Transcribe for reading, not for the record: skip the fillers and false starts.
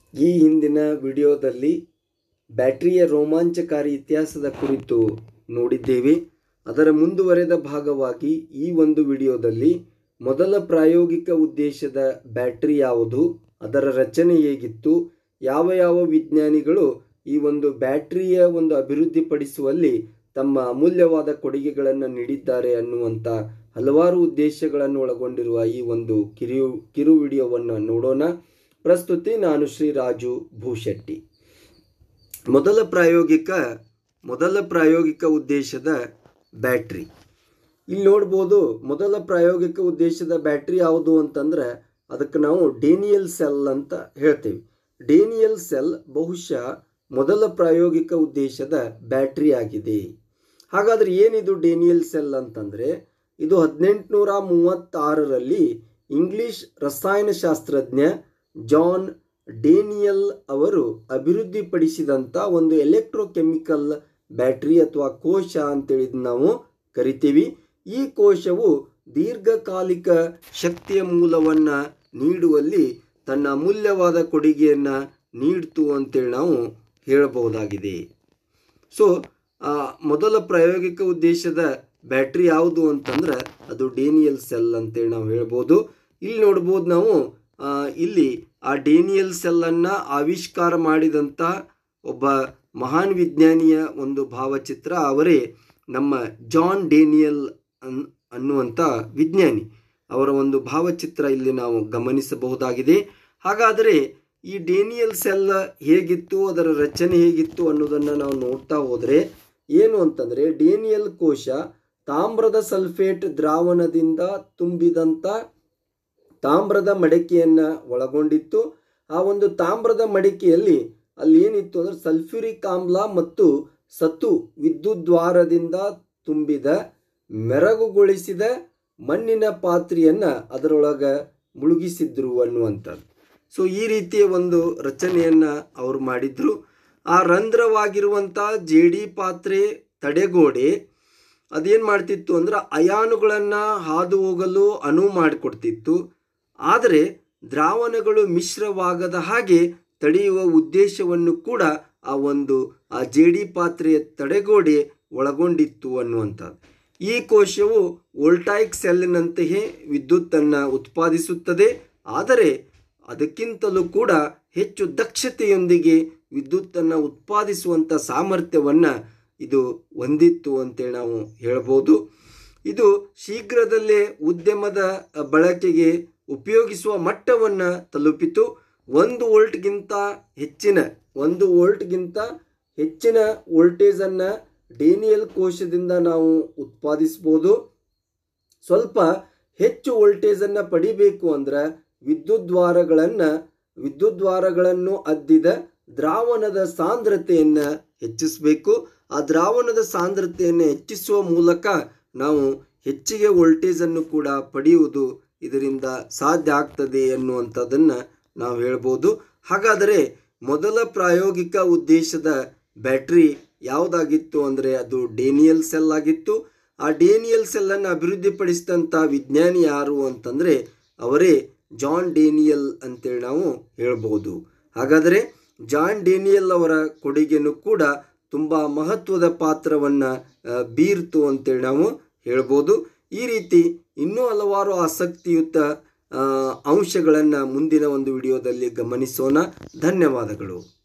ಈ ಹಿಂದಿನ ವಿಡಿಯೋದಲ್ಲಿ ಬ್ಯಾಟರಿಯ ರೋಮಾಂಚಕಾರಿ ಇತಿಹಾಸದ ಕುರಿತು ನೋಡಿದ್ದೇವೆ. ಅದರ ಮುಂದುವರೆದ ಭಾಗವಾಗಿ ಈ ಒಂದು ವಿಡಿಯೋದಲ್ಲಿ ಮೊದಲ ಪ್ರಾಯೋಗಿಕ ಉದ್ದೇಶದ ಬ್ಯಾಟರಿ ಯಾವುದು, ಅದರ ರಚನೆ ಹೇಗಿತ್ತು, ಯಾವ ಯಾವ ವಿಜ್ಞಾನಿಗಳು ಈ ಒಂದು ಬ್ಯಾಟರಿಯ ಒಂದು ಅಭಿವೃದ್ಧಿಪಡಿಸುವಲ್ಲಿ ತಮ್ಮ ಅಮೂಲ್ಯವಾದ ಕೊಡುಗೆಗಳನ್ನು ನೀಡಿದ್ದಾರೆ ಅನ್ನುವಂಥ ಹಲವಾರು ಉದ್ದೇಶಗಳನ್ನು ಒಳಗೊಂಡಿರುವ ಈ ಒಂದು ಕಿರು ವಿಡಿಯೋವನ್ನು ನೋಡೋಣ. ಪ್ರಸ್ತುತಿ ನಾನು ಶ್ರೀ ರಾಜು ಭೂಶೆಟ್ಟಿ. ಮೊದಲ ಪ್ರಾಯೋಗಿಕ ಉದ್ದೇಶದ ಬ್ಯಾಟ್ರಿ ಇಲ್ಲಿ ನೋಡ್ಬೋದು. ಮೊದಲ ಪ್ರಾಯೋಗಿಕ ಉದ್ದೇಶದ ಬ್ಯಾಟ್ರಿ ಯಾವುದು ಅಂತಂದ್ರೆ ಅದಕ್ಕೆ ನಾವು ಡೇನಿಯಲ್ ಸೆಲ್ ಅಂತ ಹೇಳ್ತೀವಿ. ಡೇನಿಯಲ್ ಸೆಲ್ ಬಹುಶಃ ಮೊದಲ ಪ್ರಾಯೋಗಿಕ ಉದ್ದೇಶದ ಬ್ಯಾಟ್ರಿ ಆಗಿದೆ. ಹಾಗಾದ್ರೆ ಏನಿದು ಡೇನಿಯಲ್ ಸೆಲ್ ಅಂತಂದ್ರೆ, ಇದು 1836ರಲ್ಲಿ ಇಂಗ್ಲಿಷ್ ರಸಾಯನಶಾಸ್ತ್ರಜ್ಞ ಜಾನ್ ಡೇನಿಯಲ್ ಅವರು ಅಭಿವೃದ್ಧಿಪಡಿಸಿದಂಥ ಒಂದು ಎಲೆಕ್ಟ್ರೋಕೆಮಿಕಲ್ ಬ್ಯಾಟ್ರಿ ಅಥವಾ ಕೋಶ ಅಂತೇಳಿ ನಾವು ಕರಿತೀವಿ. ಈ ಕೋಶವು ದೀರ್ಘಕಾಲಿಕ ಶಕ್ತಿಯ ಮೂಲವನ್ನು ನೀಡುವಲ್ಲಿ ತನ್ನ ಅಮೂಲ್ಯವಾದ ಕೊಡುಗೆಯನ್ನು ನೀಡ್ತು ಅಂತೇಳಿ ನಾವು ಹೇಳಬಹುದಾಗಿದೆ. ಸೊ ಮೊದಲ ಪ್ರಾಯೋಗಿಕ ಉದ್ದೇಶದ ಬ್ಯಾಟ್ರಿ ಯಾವುದು ಅಂತಂದ್ರೆ ಅದು ಡೇನಿಯಲ್ ಸೆಲ್ ಅಂತೇಳಿ ನಾವು ಹೇಳ್ಬೋದು. ಇಲ್ಲಿ ನೋಡ್ಬೋದು ನಾವು ಇಲ್ಲಿ ಆ ಡೇನಿಯಲ್ ಸೆಲ್ಲನ್ನು ಆವಿಷ್ಕಾರ ಮಾಡಿದಂಥ ಒಬ್ಬ ಮಹಾನ್ ವಿಜ್ಞಾನಿಯ ಒಂದು ಭಾವಚಿತ್ರ. ಅವರೇ ನಮ್ಮ ಜಾನ್ ಡೇನಿಯಲ್ ಅನ್ನುವಂಥ ವಿಜ್ಞಾನಿ. ಅವರ ಒಂದು ಭಾವಚಿತ್ರ ಇಲ್ಲಿ ನಾವು ಗಮನಿಸಬಹುದಾಗಿದೆ. ಹಾಗಾದರೆ ಈ ಡೇನಿಯಲ್ ಸೆಲ್ ಹೇಗಿತ್ತು, ಅದರ ರಚನೆ ಹೇಗಿತ್ತು ಅನ್ನೋದನ್ನು ನಾವು ನೋಡ್ತಾ ಹೋದರೆ ಏನು ಅಂತಂದರೆ, ಡೇನಿಯಲ್ ಕೋಶ ತಾಮ್ರದ ಸಲ್ಫೇಟ್ ದ್ರಾವಣದಿಂದ ತುಂಬಿದಂಥ ತಾಮ್ರದ ಮಡಿಕೆಯನ್ನು ಒಳಗೊಂಡಿತ್ತು. ಆ ಒಂದು ತಾಮ್ರದ ಮಡಿಕೆಯಲ್ಲಿ ಅಲ್ಲಿ ಏನಿತ್ತು ಅಂದರೆ ಸಲ್ಫ್ಯೂರಿಕ್ ಆಮ್ಲ ಮತ್ತು ಸತು ವಿದ್ಯುದ್ವಾರದಿಂದ ತುಂಬಿದ ಮೆರಗುಗೊಳಿಸಿದ ಮಣ್ಣಿನ ಪಾತ್ರೆಯನ್ನು ಅದರೊಳಗೆ ಮುಳುಗಿಸಿದ್ರು ಅನ್ನುವಂಥದ್ದು. ಸೊ ಈ ರೀತಿಯ ಒಂದು ರಚನೆಯನ್ನು ಅವರು ಮಾಡಿದ್ರು. ಆ ರಂಧ್ರವಾಗಿರುವಂಥ ಜೇಡಿ ಪಾತ್ರೆ ತಡೆಗೋಡೆ ಅದೇನು ಮಾಡ್ತಿತ್ತು ಅಂದ್ರೆ ಅಯಾನುಗಳನ್ನು ಹಾದು ಹೋಗಲು ಅನುವು ಮಾಡಿಕೊಡ್ತಿತ್ತು. ಆದರೆ ದ್ರಾವಣಗಳು ಮಿಶ್ರವಾಗದ ಹಾಗೆ ತಡೆಯುವ ಉದ್ದೇಶವನ್ನು ಕೂಡ ಆ ಜೇಡಿ ಪಾತ್ರೆಯ ತಡೆಗೋಡೆ ಒಳಗೊಂಡಿತ್ತು ಅನ್ನುವಂಥದ್ದು. ಈ ಕೋಶವು ವೋಲ್ಟಾಯಿಕ್ ಸೆಲ್ಲಿನಂತೆಯೇ ವಿದ್ಯುತ್ತನ್ನು ಉತ್ಪಾದಿಸುತ್ತದೆ, ಆದರೆ ಅದಕ್ಕಿಂತಲೂ ಕೂಡ ಹೆಚ್ಚು ದಕ್ಷತೆಯೊಂದಿಗೆ ವಿದ್ಯುತ್ತನ್ನು ಉತ್ಪಾದಿಸುವಂಥ ಸಾಮರ್ಥ್ಯವನ್ನು ಇದು ಹೊಂದಿತ್ತು ಅಂತೇಳಿ ನಾವು ಹೇಳ್ಬೋದು. ಇದು ಶೀಘ್ರದಲ್ಲೇ ಉದ್ಯಮದ ಬಳಕೆಗೆ ಉಪಯೋಗಿಸುವ ಮಟ್ಟವನ್ನು ತಲುಪಿತು. 1 ವೋಲ್ಟ್ಗಿಂತ ಹೆಚ್ಚಿನ ವೋಲ್ಟೇಜನ್ನು ಡೇನಿಯಲ್ ಕೋಶದಿಂದ ನಾವು ಉತ್ಪಾದಿಸ್ಬೋದು. ಸ್ವಲ್ಪ ಹೆಚ್ಚು ವೋಲ್ಟೇಜನ್ನು ಪಡಿಬೇಕು ಅಂದ್ರೆ ವಿದ್ಯುದ್ವಾರಗಳನ್ನು ಅದ್ದಿದ ದ್ರಾವಣದ ಸಾಂದ್ರತೆಯನ್ನು ಹೆಚ್ಚಿಸಬೇಕು. ಆ ದ್ರಾವಣದ ಸಾಂದ್ರತೆಯನ್ನು ಹೆಚ್ಚಿಸುವ ಮೂಲಕ ನಾವು ಹೆಚ್ಚಿಗೆ ವೋಲ್ಟೇಜನ್ನು ಕೂಡ ಪಡೆಯುವುದು ಇದರಿಂದ ಸಾಧ್ಯ ಆಗ್ತದೆ ಅನ್ನುವಂಥದ್ದನ್ನು ನಾವು ಹೇಳ್ಬೋದು. ಹಾಗಾದರೆ ಮೊದಲ ಪ್ರಾಯೋಗಿಕ ಉದ್ದೇಶದ ಬ್ಯಾಟ್ರಿ ಯಾವುದಾಗಿತ್ತು ಅಂದರೆ ಅದು ಡೇನಿಯಲ್ ಸೆಲ್ ಆಗಿತ್ತು. ಆ ಡೇನಿಯಲ್ ಸೆಲ್ಲನ್ನು ಅಭಿವೃದ್ಧಿಪಡಿಸಿದಂಥ ವಿಜ್ಞಾನಿ ಯಾರು ಅಂತಂದರೆ ಅವರೇ ಜಾನ್ ಡೇನಿಯಲ್ ಅಂತೇಳಿ ನಾವು ಹೇಳ್ಬೋದು. ಹಾಗಾದರೆ ಜಾನ್ ಡೇನಿಯಲ್ ಅವರ ಕೊಡುಗೆನೂ ಕೂಡ ತುಂಬ ಮಹತ್ವದ ಪಾತ್ರವನ್ನು ಬೀರ್ತು ಅಂತೇಳಿ ನಾವು ಹೇಳ್ಬೋದು. ಈ ರೀತಿ ಇನ್ನೂ ಹಲವಾರು ಆಸಕ್ತಿಯುತ ಅಂಶಗಳನ್ನು ಮುಂದಿನ ಒಂದು ವಿಡಿಯೋದಲ್ಲಿ ಗಮನಿಸೋಣ. ಧನ್ಯವಾದಗಳು.